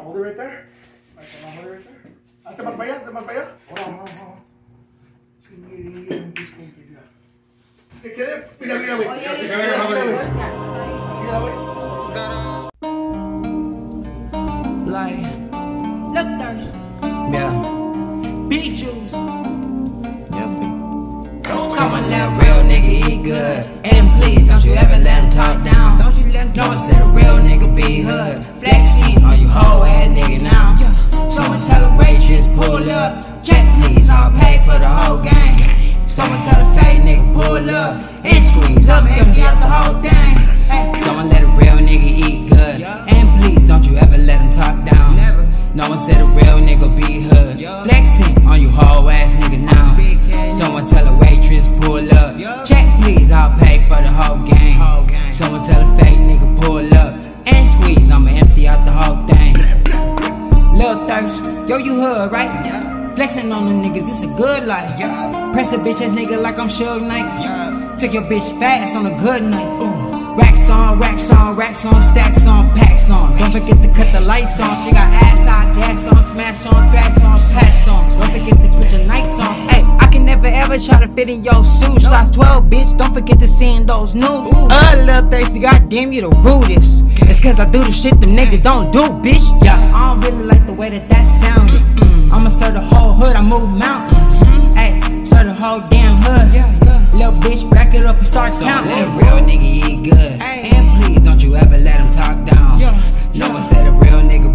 hold it right there. Hold it right there. Hazte más para allá, hazte más para allá. Ahora. Que quede, mira, güey. Que quede así, güey. Así da, güey. Like, look thirsty. Yeah. Beet juice. Someone let a real nigga eat good. And please, don't you ever let him talk down. Don't you let him talk. No one said a real nigga be hood. Flex sheet on you whole ass nigga now. Someone tell a waitress pull up. Check please, I'll pay for the whole gang. Someone tell a fake nigga pull up and squeeze up and empty out the whole thing. Someone let a real nigga eat good. And please, don't you ever let him talk down. No one said a real nigga be hood. Flexing on you whole ass nigga now. Someone tell a waitress pull up. Check please, I'll pay for the whole gang. Someone tell a fake nigga pull up and squeeze, I'ma empty out the whole thing. Lil Thirst, yo you hood, right? Flexing on the niggas, it's a good life. Press a bitch ass nigga like I'm Suge Knight. Took your bitch fast on a good night. Racks on, stacks on, packs on. Don't forget to cut the lights on. She got ass out, gas on, smash on, backs on, packs on. Don't forget to put your nights on. Hey, I can never ever try to fit in your suit. Size 12, bitch, don't forget to see in those nudes. Lil Thirsty, goddamn you the rudest. It's cause I do the shit them niggas don't do, bitch. Yeah, I don't really like the way that sounded. I'ma serve the whole hood, I move mountains. Hey, serve the whole damn hood. Little bitch, back it up and start counting. Let a real nigga eat good. And please, don't you ever let him talk down. No one said a real nigga